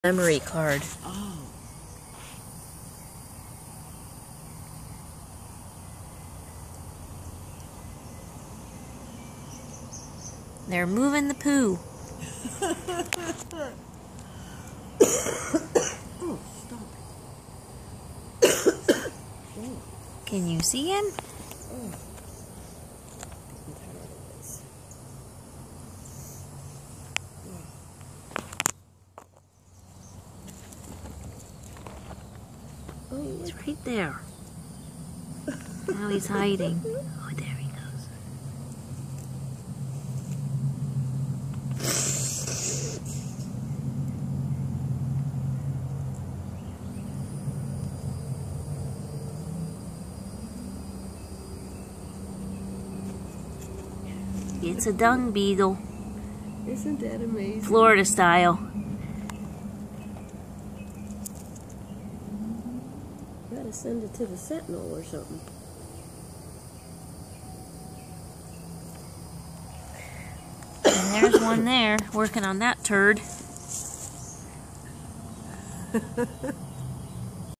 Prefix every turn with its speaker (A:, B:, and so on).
A: Memory card.
B: Oh.
A: They're moving the poo.
B: Oh, stop it. Oh.
A: Can you see him?
B: Oh.
A: Oh, he's right there. Now he's hiding. Oh, there he goes. It's a dung beetle.
B: Isn't that amazing?
A: Florida style.
B: Gotta send it to the Sentinel or something.
A: And there's one there working on that turd.